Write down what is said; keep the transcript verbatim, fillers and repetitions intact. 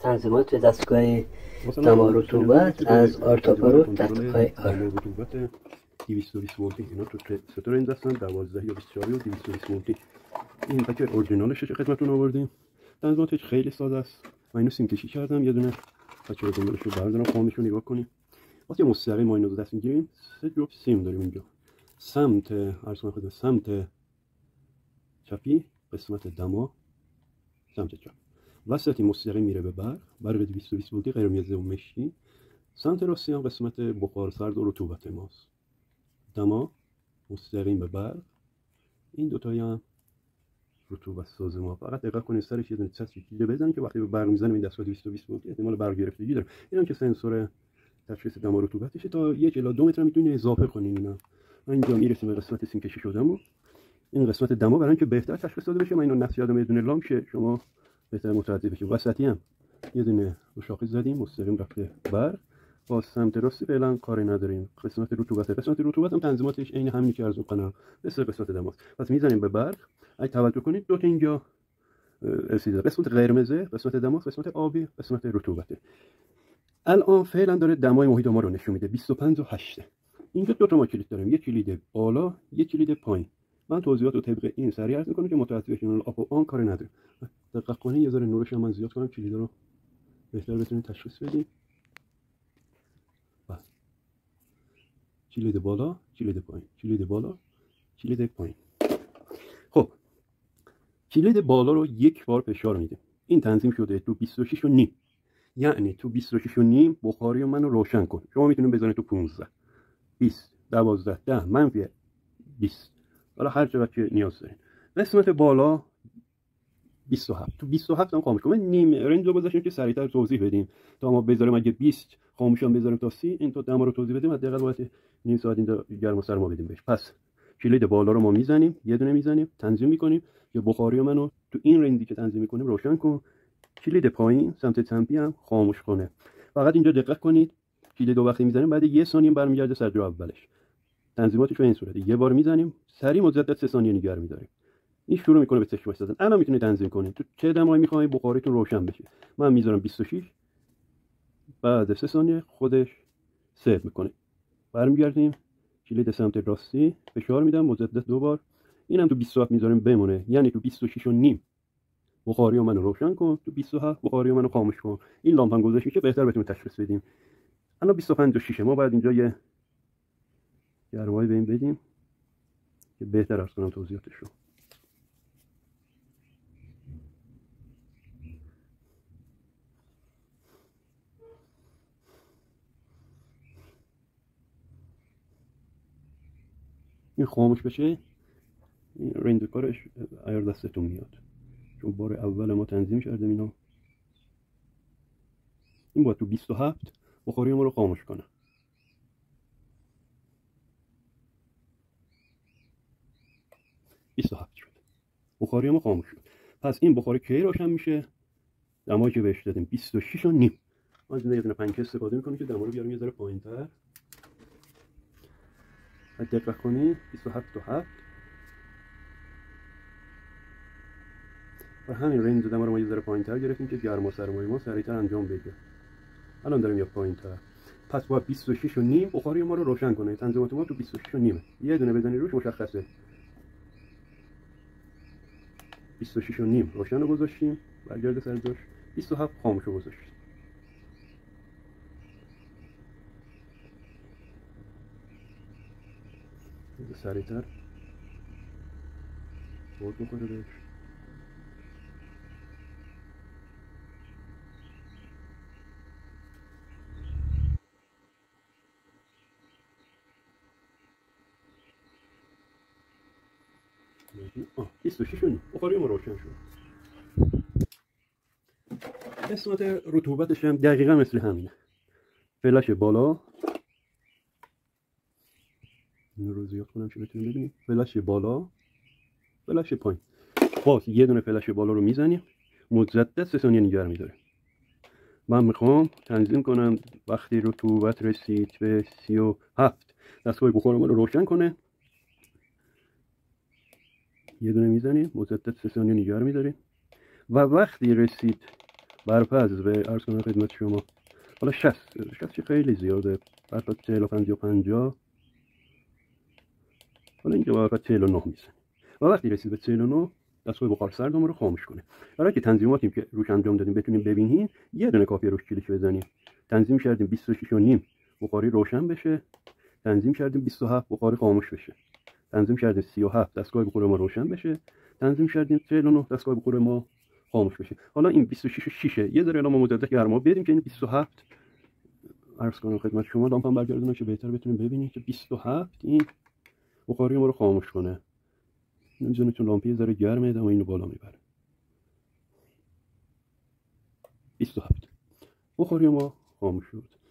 تنظیمات دستگاه دما رطوبت از آرتاپارو دستگاه آر رطوبت دویست و بیست ولتی اینا تو سه تا رنج هستن، دوازده یا بیست و چهار یا دویست و بیست ولتی. این پکر اورجینالش رو خدمتتون آوردیم. تنظیماتش خیلی ساده است. من اینو سیم کشی کردم، یه دونه پکر اورجینالش رو بردارم، خامش رو نگاه کنید. وقتی مستقیم ما اینو رو دست میگیریم، سه جفت سیم داریم اینجا. سمت عرض کنم خدمت سمت چپی قسمت دما، سمت چپ وسطی مستقیم میره به برق، برق دویست و بیست ولتی قرمز و مشکی. سمت راستی هم قسمت بخار سرد و رطوبت ماست. دما مستقیم به برق، این دو تایی هم رطوبت ساز ما. فقط دقت کنید سرش یه دونه چسب دیگه بزنید که وقتی به برق میزنه این دستگاه دویست و بیست ولتی احتمال برق گرفتگی داره. اینم که سنسور تشخیص دما رطوبتشه، تا یک الی دو متر میتونید اضافه کنین. اینا من اینجا میرسیم به قسمت سیم کشی شدم و این قسمت دما برای اینکه بهتر تشخیص داده بشه من اینو نصب کردم یه دونه لام شه شما بهتر متوجه بشید. وسطی هم یه دونه روشاقی زدیم مستقیم رفته برق. با سمت راستی فعلا کاری نداریم. قسمت رطوبت قسمت رطوبت هم تنظیماتش عین همینی که عرض کنم مثل قسمت دماست. پس میزنیم به برق. اگه توجه کنید دو تا اینجا رسیده، قسمت قرمزه قسمت دماست، قسمت آبی قسمت رطوبته. الان فعلا داره دمای محیط ما رو نشون میده بیست و پنج و هشت. اینجا دو تا ما کلید داریم، یک کلید بالا یک کلید پایین. من توضیحات رو طبق این سریع عرض می‌کنم که متوجه بشین. آپ و آن کاری نداره. دقت کنید یه ذره نورش من زیاد کنم کلیدا رو بهتر بتونید تشخیص بدید. بله. کلید بالا کلید پایین، کلید بالا کلید پایین. خب کلید بالا رو یک بار فشار میدیم. این تنظیم شده تو بیست و شش و نیم. یعنی تو بیست و شش و نیم بخاری منو روشن کن. شما میتونید بزنید تو پانزده، بیست، دوازده، ده، منفی بیست. حالا هر چقدر که نیاز دارین. قسمت بالا بیست و هفت. تو بیست و هفت هم خاموش کنم. نیم رنج رو گذاشتیم که سریعتر توضیح بدیم. تا ما بذاریم اگه بیست خاموش هم بذاریم تا سی، این تا دما رو توضیح بدیم حداقل باید نیم ساعت اینجا گرم و سرما بدیم بهش. پس کلید بالا رو ما میزنیم، یه دونه میزنیم، تنظیم میکنیم که بخاری منو تو این رنجی که تنظیم میکنیم روشن کن. کلید پایین سمت چپی هم خاموش کنه. فقط اینجا دقت کنید کلید دو وقتی میزنیم بعد یه ثانیه برمیگرده سر جای اولش. تنظیماتش به این صورته. یه بار میزنیم، سریع مدت سه ثانیه نگه می‌داریم. این شروع میکنه به چشمش زدن. الان میتونید تنظیم کنید تو چه دمایی میخواید بخاریتون روشن بشه. من میذارم بیست و شش، بعد سه ثانیه خودش سیو میکنه. برمیگردیم کلید سمت راستی فشار میدم مدت دو بار. اینم تو بیست و هفت میذاریم بمونه، یعنی تو بیست و شش و نیم بخاری منو روشن کن، تو بیست و هفت بخاری منو خاموش کن. این لامپ هم گذاشت میشه بهتر بتونید تشخیص بدیم. الان بیست و پنج و شش ما بعد اینجا یه گرمایی به این بدیم که بهتر عرض کنم توضیحاتش رو. این خاموش بشه این رنج کارش ایار دستتون میاد، چون بار اول ما تنظیم کردیم اینو. این باید تو بیست و هفت بخاری ما رو خاموش کنه. بیست و هفت شد بخاری ما خاموش شد. پس این بخاری کی روشن میشه؟ دمایی که بهش دادیم بیست و شش و نیم. ما از این یه دونه پنکه استفاده میکنیم که دما رو بیاریم یه ذره پایین‌تر. دقت کنید بیست و هفت و هفت. و همین رنج دما رو ما یه ذره پایین‌تر گرفتیم که گرما سرمای ما سریعتر انجام بده. الان داریم یا پایین‌تر. پس با بیست و شش و نیم بخاری ما رو روشن کنه. تنظیمات ما تو بیست و شش و نیم. یه دونه بزنید روش مشخصه. بیست و شش و نیم روشن رو گذاشتیم، برگرده سر جاش. بیست و هفت خاموش رو گذاشتیم. سریعتر بود بکنه بهش. آه بیست و شش و نیم بخاری ما روشن شد. قسمت رطوبتش هم دقیقا مثل همینه. فلش بالا این رو زیاد کنم که بتونیم ببینیم. فلش بالا فلش پایین. باز یه دونه فلش بالا رو میزنیم، مدت سه ثانیه نگه می‌داریم. من میخوام تنظیم کنم وقتی رطوبت رسید به سی و هفت دستگاه بخار ما رو روشن کنه. یه دونه میزنیم، مدت سه ثانیه نگه می‌داریم و وقتی رسید برپز به عرض کنم خدمت شما. حالا شصت شصت خیلی زیاده، بعد تا چهل و پنجاه پنجاه، حالا اینجا باید چهل و نه میزنیم و وقتی رسید به چهل و نه دستگاه بخار سردمون رو خاموش کنه. برای که تنظیماتیم که روش انجام دادیم بتونیم ببینیم، یه دونه کافیه روش کلیک بزنیم. تنظیم کردیم بیست و شش و نیم بخاری روشن بشه، تنظیم کردیم بیست و هفت بخاری خاموش بشه، تنظیم کردیم سی و هفت دستگاه بخار ما روشن بشه، تنظیم کردیم چهل و نه دستگاه بخار ما خاموش بشه. حالا این بیست و شش و شش یه ذره الان ما مجدد گرما بدیم که این بیست و هفت عرض کنم خدمت شما، لامپم برگردونم که بهتر بتونیم ببینیم که بیست و هفت این بخاری ما رو خاموش کنه. نمی‌دونم چون لامپی ذره گرمه، اما اینو بالا میبره. بیست و هفت بخاری ما خاموش شد.